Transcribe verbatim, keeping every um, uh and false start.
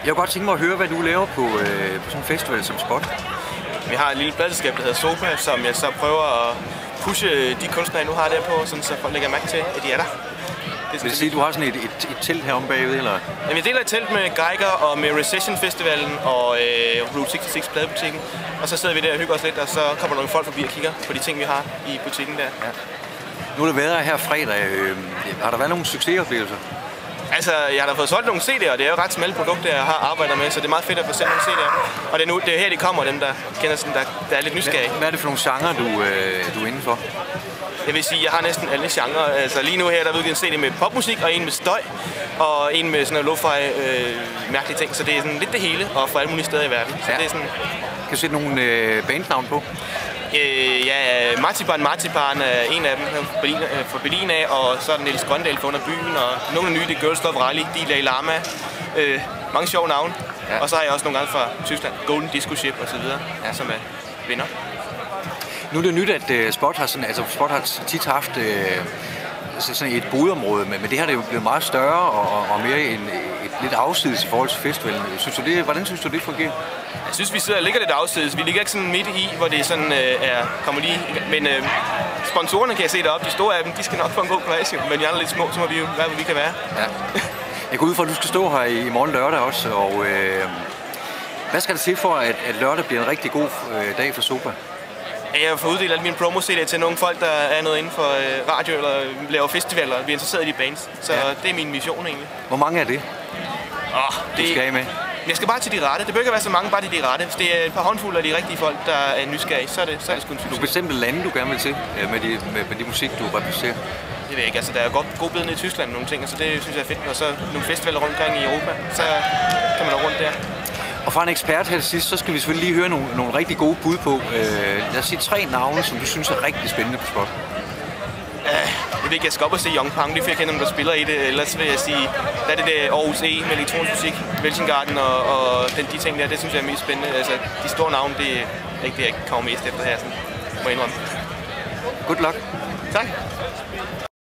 Jeg kunne godt tænke mig at høre, hvad du laver på, øh, på sådan en festival som Spot. Vi har et lille pladselskab, der hedder Sopa, som jeg så prøver at pushe de kunstnere, jeg nu har der på, sådan, så folk lægger mærke til, at de er der. Det vil sige, at du har sådan et, et, et telt herom bagved, eller? Jamen, jeg deler et telt med Geiger og med Recession Festivalen og øh, Route seksogtres pladebutikken. Og så sidder vi der og hygger os lidt, og så kommer nogle folk forbi og kigger på de ting, vi har i butikken der. Ja. Nu er der været her fredag. Øh, har der været nogle succesoplevelser? Altså, jeg har da fået solgt nogle C D'er, og det er jo ret smalle produkter, jeg har arbejdet med, så det er meget fedt at få sendt nogle C D'er. Og det er, nu, det er her, de kommer, dem der kender sådan, der, der er lidt nysgerrige. Hvad er det for nogle genrer, du, øh, du er inde for? Jeg vil sige, jeg har næsten alle genrer. Altså lige nu her, der er udgivet en C D med popmusik, og en med støj, og en med sådan noget lo-fi øh, mærkelige ting. Så det er sådan lidt det hele, og fra alle mulige steder i verden. Så ja. det er sådan... Kan du sætte nogle øh, bandnavn på? Øh, ja, Marzipan Marzipan er en af dem fra Berlin, øh, fra Berlin af, og så er der Niels Grøndal fra under byen, og nogle af nye, det er Girls Stop Rally, Dalai Lama, øh, mange sjove navne. Ja. Og så har jeg også nogle gange fra Tyskland, Golden Disco Ship og så videre, ja. Som er vinder. Nu er det nyt, at uh, Spot har sådan, altså Spot har tit haft uh, sådan et bodområde, men det her det er jo blevet meget større og, og mere en, et lidt afsides i forhold til festivalen. Synes du det, hvordan synes du det fungerer? Jeg synes, vi sidder og ligger lidt afsides. Vi ligger ikke sådan midt i, hvor det sådan, øh, er, kommer lige. Men øh, sponsorerne kan jeg se deroppe, de store af dem, de skal nok få en god plads. Men vi er lidt små, så må vi jo være, hvor vi kan være. Ja. Jeg går ud fra, at du skal stå her i morgen lørdag også. Og, øh, hvad skal der til for, at, at lørdag bliver en rigtig god øh, dag for Sopa? Jeg får uddelt alle mine promo-C D'er til nogle folk, der er noget inden for øh, radio eller laver festivaler. Vi er interesseret i de bands. Så ja. Det er min mission egentlig. Hvor mange er det? Oh, det... Du skal af med? Jeg skal bare til de rette. Det behøver ikke være så mange, bare til de rette. Hvis det er et par håndfulde af de rigtige folk, der er nysgerrige, så er det, så er det sgu en succes. Du bestemte lande, du gerne vil til med de, med, med de musik, du repræsenterer? Det ved jeg ikke. Altså, der er godt god bidende i Tyskland og nogle ting, så det synes jeg er fedt. Og så nogle festivaler rundt omkring i Europa, så kan man nå rundt der. Og fra en ekspert her til sidst, så skal vi selvfølgelig lige høre nogle, nogle rigtig gode bud på. Øh, lad os sige tre navne, som du synes er rigtig spændende på Spot. Uh, jeg ved ikke, jeg skal op og se Young Punk, det for jeg kender dem, der spiller i det. Ellers vil jeg sige, der er det der Aarhus E med elektronisk musik, Velsengarden og, og den, de ting der, det synes jeg er mest spændende. Altså, de store navne, det er ikke det, jeg kommer mest efter her, sådan, må jeg indrømme. Good luck. Tak.